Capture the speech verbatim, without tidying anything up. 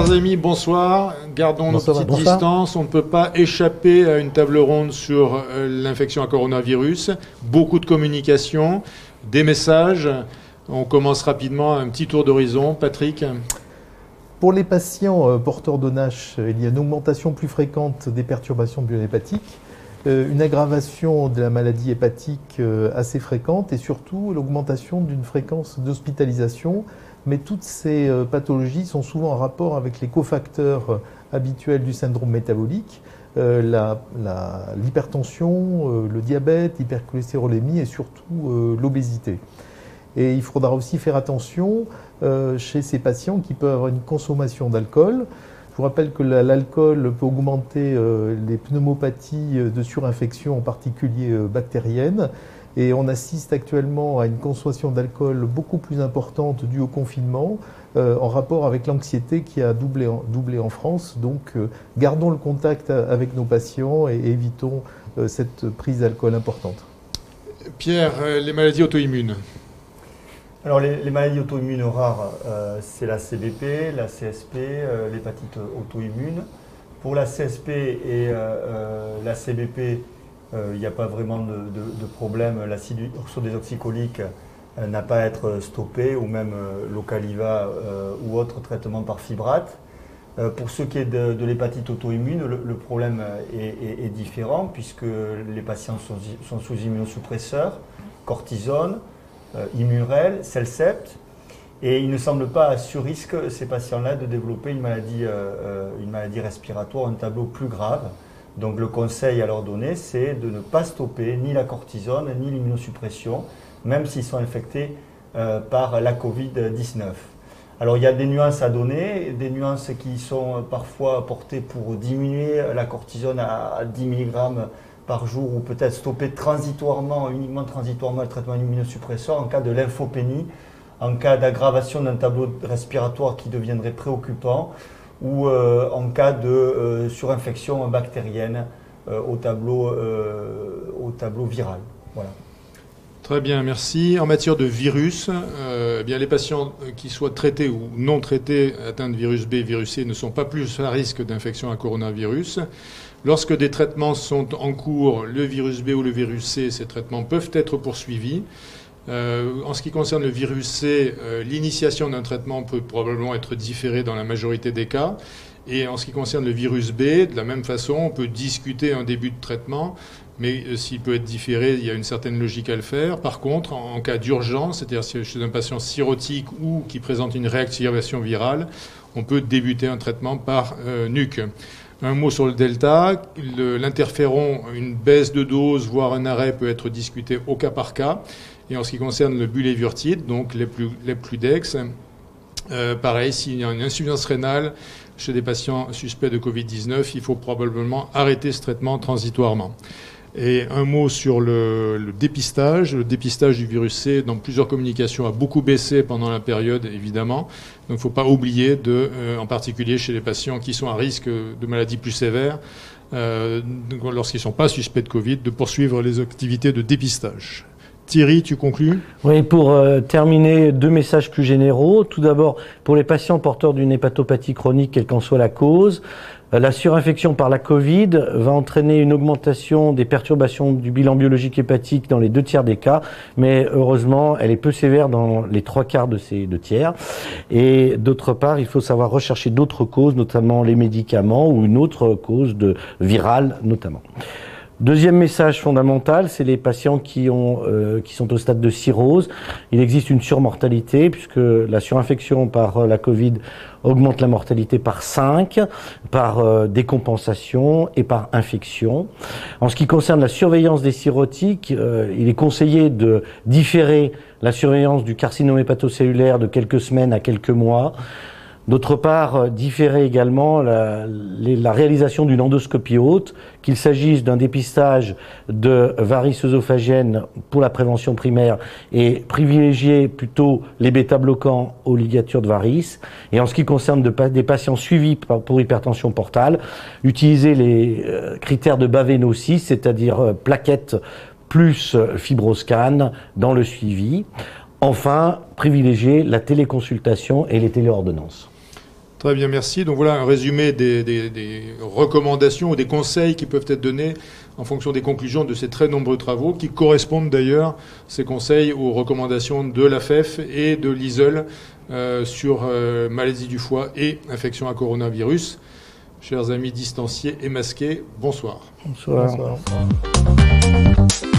Chers amis, bonsoir. Gardons bonsoir, nos petites bonsoir. distances. On ne peut pas échapper à une table ronde sur euh, l'infection à coronavirus. Beaucoup de communication, des messages. On commence rapidement un petit tour d'horizon. Patrick? Pour les patients euh, porteurs de N H, il y a une augmentation plus fréquente des perturbations biohépatiques, euh, une aggravation de la maladie hépatique euh, assez fréquente et surtout l'augmentation d'une fréquence d'hospitalisation. Mais toutes ces euh, pathologies sont souvent en rapport avec les cofacteurs euh, habituels du syndrome métabolique, euh, la, la, l'hypertension, euh, le diabète, l'hypercholestérolémie et surtout euh, l'obésité. Et il faudra aussi faire attention euh, chez ces patients qui peuvent avoir une consommation d'alcool. Je vous rappelle que la, l'alcool peut augmenter euh, les pneumopathies de surinfection, en particulier euh, bactériennes. Et on assiste actuellement à une consommation d'alcool beaucoup plus importante due au confinement, euh, en rapport avec l'anxiété qui a doublé en, doublé en France. Donc euh, gardons le contact avec nos patients et évitons euh, cette prise d'alcool importante. Pierre, les maladies auto-immunes. Alors les, les maladies auto-immunes rares, euh, c'est la C B P, la C S P, euh, l'hépatite auto-immune. Pour la C S P et euh, euh, la C B P, il euh, n'y a pas vraiment de, de, de problème. L'acide ursodesoxycholique euh, n'a pas à être stoppé, ou même euh, l'Ocaliva euh, ou autre traitement par fibrate. Euh, pour ce qui est de, de l'hépatite auto-immune, le, le problème est, est, est différent, puisque les patients sont, sont sous immunosuppresseurs, cortisone, euh, Immurel, Celcept, et il ne semble pas à sur-risque, ces patients-là, de développer une maladie, euh, une maladie respiratoire, un tableau plus grave. Donc le conseil à leur donner, c'est de ne pas stopper ni la cortisone, ni l'immunosuppression, même s'ils sont infectés euh, par la covid dix-neuf. Alors il y a des nuances à donner, des nuances qui sont parfois apportées pour diminuer la cortisone à dix milligrammes par jour, ou peut-être stopper transitoirement, uniquement transitoirement le traitement immunosuppresseur en cas de lymphopénie, en cas d'aggravation d'un tableau respiratoire qui deviendrait préoccupant, ou euh, en cas de euh, surinfection bactérienne euh, au, tableau, euh, au tableau viral. Voilà. Très bien, merci. En matière de virus, euh, eh bien, les patients qui soient traités ou non traités atteints de virus B, virus C ne sont pas plus à risque d'infection à coronavirus. Lorsque des traitements sont en cours, le virus B ou le virus C, ces traitements peuvent être poursuivis. Euh, en ce qui concerne le virus C, euh, l'initiation d'un traitement peut probablement être différée dans la majorité des cas. Et en ce qui concerne le virus B, de la même façon, on peut discuter un début de traitement, mais euh, s'il peut être différé, il y a une certaine logique à le faire. Par contre, en, en cas d'urgence, c'est-à-dire chez un patient cirrhotique ou qui présente une réactivation virale, on peut débuter un traitement par euh, nuque. Un mot sur le delta. Le, l'interféron, une baisse de dose, voire un arrêt peut être discuté au cas par cas. Et en ce qui concerne le bulévirtide, donc les plus, les plus d'ex, euh, pareil, s'il y a une insuffisance rénale chez des patients suspects de covid dix-neuf, il faut probablement arrêter ce traitement transitoirement. Et un mot sur le, le dépistage. Le dépistage du virus C, dans plusieurs communications, a beaucoup baissé pendant la période, évidemment. Donc il ne faut pas oublier, de, euh, en particulier chez les patients qui sont à risque de maladies plus sévères, euh, lorsqu'ils ne sont pas suspects de Covid, de poursuivre les activités de dépistage. Thierry, tu conclus? Oui, pour euh, terminer, deux messages plus généraux. Tout d'abord, pour les patients porteurs d'une hépatopathie chronique, quelle qu'en soit la cause, euh, la surinfection par la Covid va entraîner une augmentation des perturbations du bilan biologique hépatique dans les deux tiers des cas, mais heureusement, elle est peu sévère dans les trois quarts de ces deux tiers. Et d'autre part, il faut savoir rechercher d'autres causes, notamment les médicaments ou une autre cause de virale, notamment. Deuxième message fondamental, c'est les patients qui, ont, euh, qui sont au stade de cirrhose. Il existe une surmortalité puisque la surinfection par euh, la Covid augmente la mortalité par cinq, par euh, décompensation et par infection. En ce qui concerne la surveillance des cirrhotiques, euh, il est conseillé de différer la surveillance du carcinome hépatocellulaire de quelques semaines à quelques mois. D'autre part, différer également la, la réalisation d'une endoscopie haute, qu'il s'agisse d'un dépistage de varices œsophagiennes pour la prévention primaire et privilégier plutôt les bêta-bloquants aux ligatures de varices. Et en ce qui concerne de, des patients suivis pour hypertension portale, utiliser les critères de Baveno-six, c'est-à-dire plaquettes plus fibroscan dans le suivi. Enfin, privilégier la téléconsultation et les téléordonnances. Très bien, merci. Donc voilà un résumé des, des, des recommandations ou des conseils qui peuvent être donnés en fonction des conclusions de ces très nombreux travaux, qui correspondent d'ailleurs, ces conseils, aux recommandations de l'A F E F et de l'I S E L euh, sur euh, maladie du foie et infection à coronavirus. Chers amis distanciés et masqués, bonsoir. Bonsoir. Bonsoir.